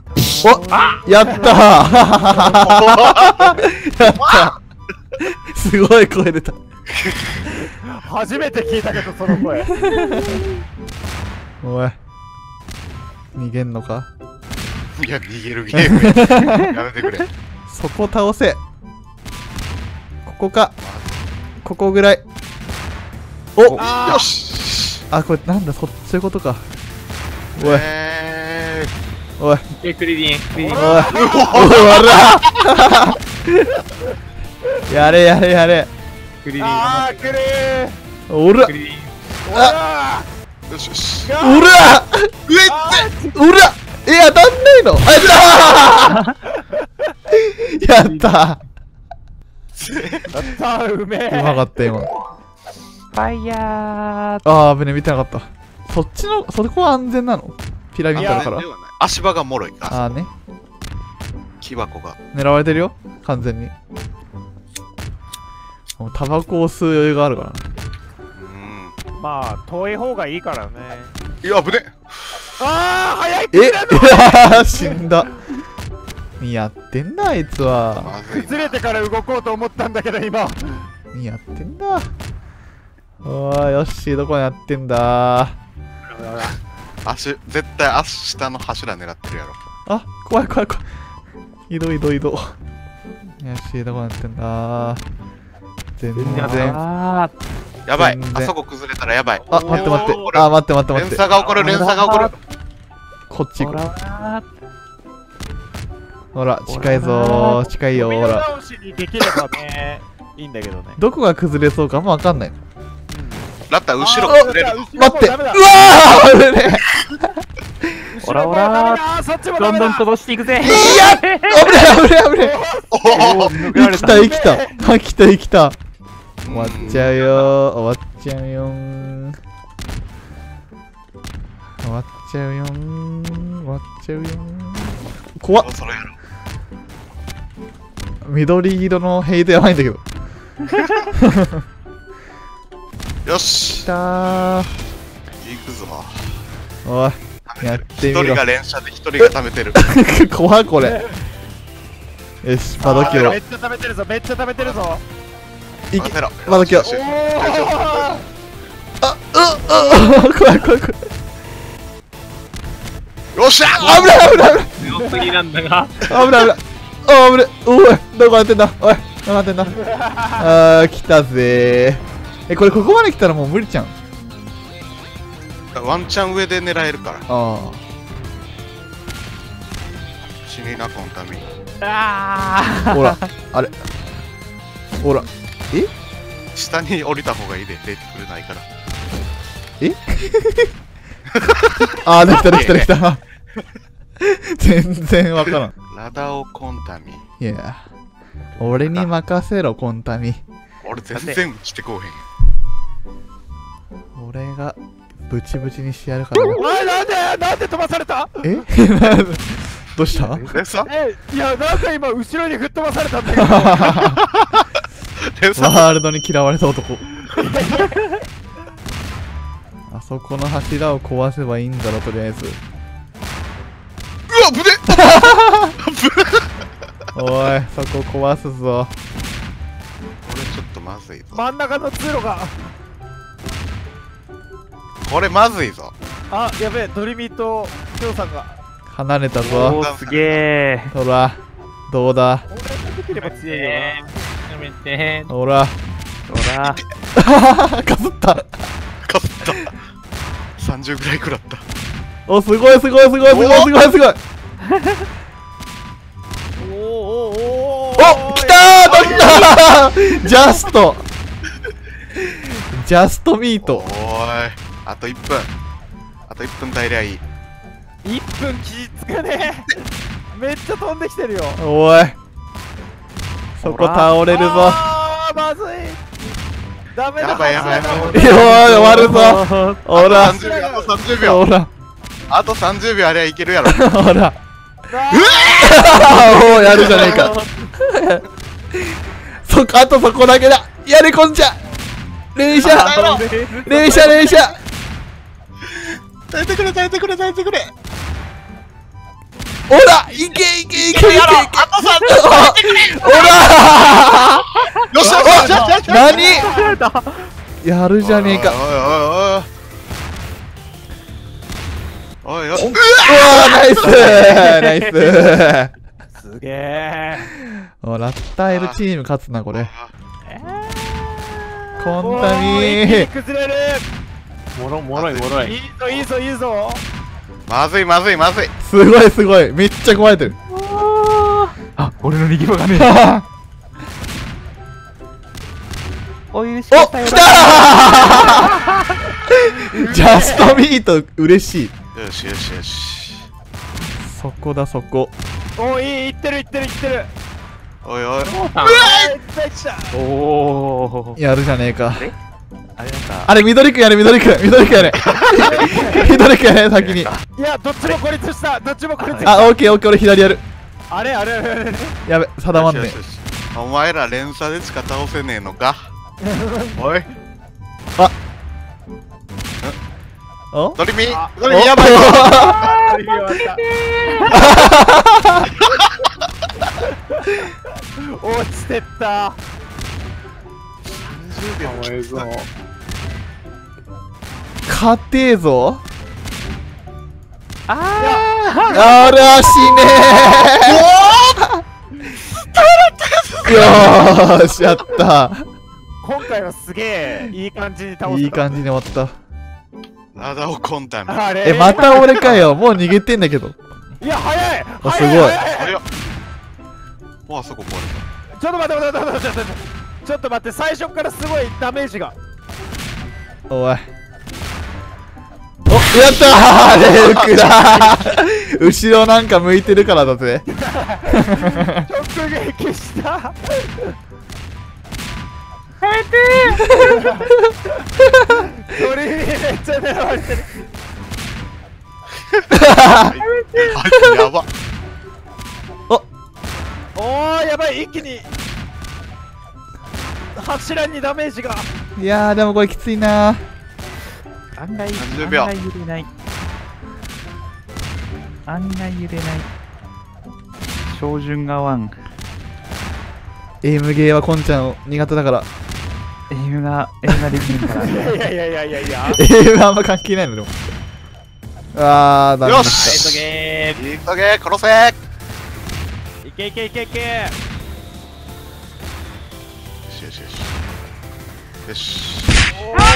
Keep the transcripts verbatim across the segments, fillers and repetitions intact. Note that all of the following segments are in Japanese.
おやったーやったすごい声出た。 初めて聞いたけどその声。 おい逃げんのか。 いや逃げるゲームやめてくれ。 そこ倒せ。ここかここぐらい。およし。 あこれなんだそそういうことか。おいえおいえ、クリリン、クリリン。 おいおいわらやれやれやれ。 クリリン。 あーくれおらクリリン。 あー、よしよし。 おら上っておらえ当たんないの。あやったやったやったーうめえ。 うまかった今。 ファイヤー。 あー危ね見てなかった。そっちのそこは安全なの。ピラミッドだから。 足場が脆いか。 ああね木箱が。 狙われてるよ完全に。もうタバコを吸う余裕があるからな。 うん。 まあ遠い方がいいからね。 いや危ね。 ああ早い。 え死んだ。何やってんだあいつは。 まずいな。 崩れてから動こうと思ったんだけど今。 何やってんだ。おーよしどこやってんだ。 足絶対足下の柱狙ってるやろ。 あ怖い怖い怖い。移動移動移動。よしどこやってんだ。全然。 あやばい。 全然あそこ崩れたらやばい。 あ待って待って。あ待って待って待って。 連鎖が起こる連鎖が起こる。 こっち行こう。 あ。 ほら近いぞー近いよほら。 倒しにできればねいいんだけどね。 どこが崩れそうかもわかんない。 だったら後ろあー崩れる。 待ってうわー危ねえ。 オラオラーそっちもどんどん飛ばばしていくぜ。 いや危ねえ危ねえ危ねえ。生きた生きた生きた生きた。終わっちゃうよー終わっちゃうよー終わっちゃうよー終わっちゃうよー怖っ。 そろやろ。 緑色のヘイトやばいんだけど。 よしきたー。 行くぞ。 おいやってみろ一人が連射で一人が溜めてる。 怖いこれ。よしバドキロめっちゃ食べてるぞめっちゃ食べてるぞ。 いけ任せろ。 バドキロ。 よしよしあうっうっ怖い怖い怖い。 よっしゃ危ない危ない危ない強すぎなんだが。 危ない危ない。あ危ない。おいどこやってんだおいどこやってんだ。あー来たぜー。えこれここまで来たらもう無理じゃん。 ワンチャン上で狙えるから。 あ死になこのために。 ああほらあれほらえ下に降りた方がいいで、出てくれないから。 えあーできたできたできた。全然わからん。 ラダオコンタミ。 いや俺に任せろコンタミ。 俺全然来てこうへん。 俺がブチブチにしてやるからな。 おいなんでなんで飛ばされた。 えどうした連鎖えいやなんか今後ろに吹っ飛ばされたんだけど。 連鎖ワールドに嫌われた男。あそこの柱を壊せばいいんだろとりあえず。 うわぶねおいそこ壊すぞ。 これちょっとまずいぞ。 真ん中の通路が。 これまずいぞ。 あやべえドリミときょうさんが。 離れたおぞ。 ーすげえ。 ほらどうだ俺ができれば強いよやめて。 ほらほら。 かすった。 かすったさんじゅうぐらい食らった。 おすごいすごいすごいすごいすごいすごい。 な。おーおーおーおーお来たー取ったージャストジャストミーおト。 ーいあといっぷん。あといっぷん耐えりゃいい。 いっぷん気つくね。めっちゃ飛んできてるよ。 おいそこ倒れるぞ。 あーまずい。ダメだ。 やばいやばいやばいおい終わるぞ。ほらあとさんじゅうびょうあとさんじゅうびょうほらあとさんじゅうびょうありゃいけるやろ。 ほらうわおおやるじゃねえか。そこあとそこだけだ。やり込んじゃ連射連射連射。 耐えてくれ耐えてくれ耐えてくれ。 おらいけいけいけいけいけやろあとさんおらよっしゃよっしゃよっしゃよっしゃ何やるじゃねえか。 おいおいおいおいおいおい。 うわーナイスナイスすげえ。 おラッタエルチーム勝つなこれ。コおンター一気にミ崩れる。 もろもろいもろい。 いいぞいいぞいいぞ。 まずいまずいまずい。 すごいすごいめっちゃ壊れてる。 あ、俺の逃げ場がねお許しおください。 来たージャストミート嬉しい。 よしよしよし。 そこだそこ。 おーいいいってるいってるいってる。 おいおい。 うわーいったいった。 おお。 やるじゃねえか。 あれなんか。 あれ緑くんやれ緑くん緑くんやれ緑くんやれ先に。 いやどっちも孤立したどっちも孤立した。 あオッケーオッケー俺左やる。 あれあれあれあれ。 やべ定まんねよしよしよしお前ら連鎖でしか倒せねえのか。おい。 あおドリミあドリミやばいぞ。 落ちてった。 さんじゅうびょうかわいそう。 勝てーぞ。 ああらしねーよーしやった今回はすげえいい感じに倒せた。 いい感じに終わった。 ラダオコンタミ。 あれえまた俺かよ。もう逃げてんだけど。 いや早いあ早いすごい早あれよ。もうあそこ壊れちょっと待って待って待って待って待ってちょっと待って最初からすごいダメージが。 おいおやったーレルクだー後ろなんか向いてるからだぜ直撃した。 やめて鳥にめっちゃ狙われてる。 た。あいつやば。 おーやばい一気に柱にダメージが。 いやーでもこれきついなー。 案外さんじゅうびょう案外揺れない。案外揺れない。照準がワン。 エイムゲーはこんちゃん苦手だから。 エイムがエイムができるからいやいやいやいやいやいや。 エイムあんま関係ないのでも。あーダメだよった。 し急げ急げ殺せ。 いけいけいけいけ。 よしよしよし。よし。 おー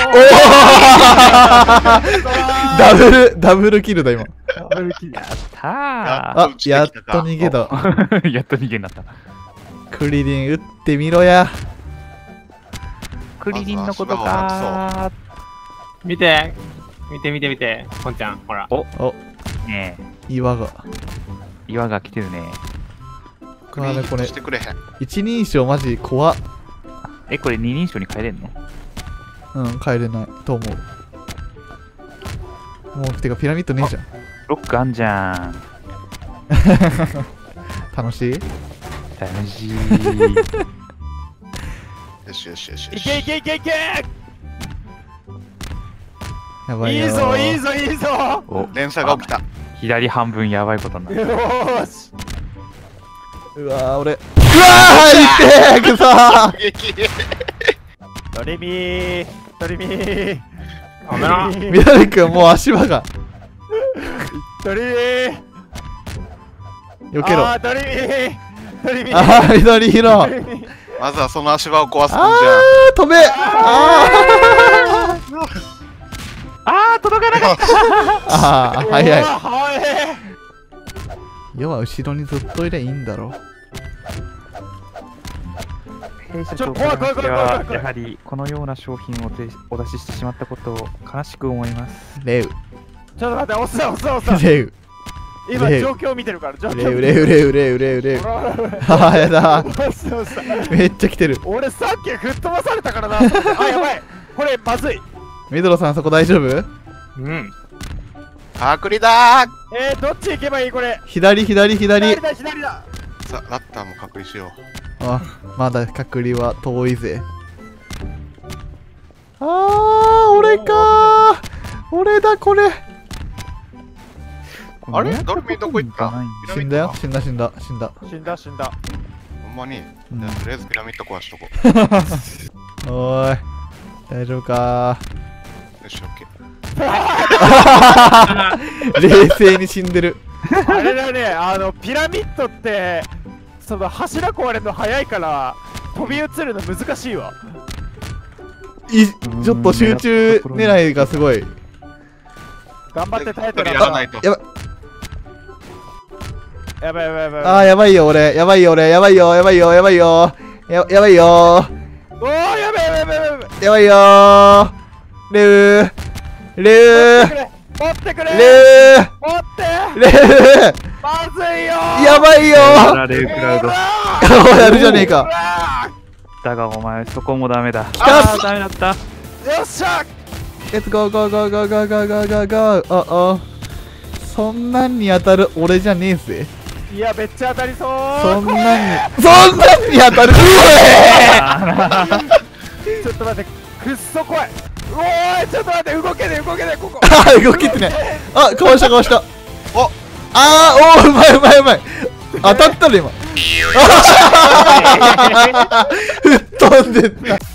ダブルダブルキルだ今。 やったーあやっと逃げた。 やっと逃げになった。 クリリン撃ってみろや。 クリリンのことかー。 見て見て見て見てこんちゃんほらおおね岩が。 え、岩が来てるね。 あれこれしてくれへん。 一人称マジ怖っ。 え、これ二人称に変えれんの？ うん帰れないと思う。もうてかピラミッドねえじゃん。 ロックあんじゃん。 楽しい。 楽しい。 よしよしよしよいし。 けいけいけいけ。 やばいよー。 いいぞいいぞいいぞ。 お、 連鎖が起きた。 左半分やばいことになる。 よーし。 うわー俺うわーいってーくそー。 撃。 ドリミードリミーダメなみなみくんもう足場がドリミー避けろ。 あードリミードリミーあー緑色。あドリミーまずはその足場を壊すんじゃん。 ー飛べ。ああー、届かなかった。 ーあー早いうわ早い。 要は後ろにずっといりゃいいんだろ。 弊社ちょ長怖い怖い怖い怖い怖い怖いやはりこのような商品をてお出ししてしまったことを悲しく思います。 レウちょっと待って押すな押すな押すな。 レウレウ今状況見てるから状況レウレウレウレウレウレウほらほらほらあーやだー押すな押すな。 めっちゃ来てる。 俺さっき吹っ飛ばされたからな。あやばいこれまずい。 ミドロさんそこ大丈夫？ うん隔離だー。 えー、どっち行けばいいこれ。 左左左左。だ左だ。 さあラッターも隔離しよあまだ隔離は遠いぜ。あー俺かー俺だこれ。 こあれドルフィンどこ行ったない死んだよ死んだ死んだ死んだ。 死んだ死んだ。 ほんまに、 うんじゃあとりあえずピラミッド壊しとこおーい大丈夫かう。よし、オッケー。 冷静に死んでる。 あれだね、あのピラミッドってその柱壊れるの早いから飛び移るの難しいわ。 いちょっと集中狙いがすごい。 頑張って耐えてやらないと。 やばやばいやばいやばい。 あーやばいよ俺やばいよ俺やばいよやばいよやばいよややばいよおーやばいやばいやばいやばい。 やばいよーレウレウ持ってくれレウ持ってレウまずいよやばいよやられるクラウド。 ーやるじゃねえか。 だがお前そこもダメだ。 たあーダメだった。 よっしゃ Let's go go go go go go go go go おおそんなんに当たる俺じゃねえぜ。 いやめっちゃ当たりそう。 そんなんにそんなんに当たるうえちょっと待ってくっそ怖い。うおーいちょっと待って動けねえ動けねえここ。 あー動けてないあかわしたかわしたおあーおーうまいうまいうまい当たったね今吹っ飛んでった